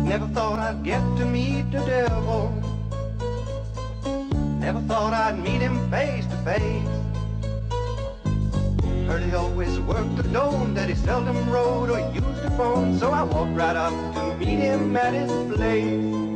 Never thought I'd get to meet the devil. Never thought I'd meet him face to face. Heard he always worked alone, that he seldom rode or used a phone. So I walked right up to meet him at his place.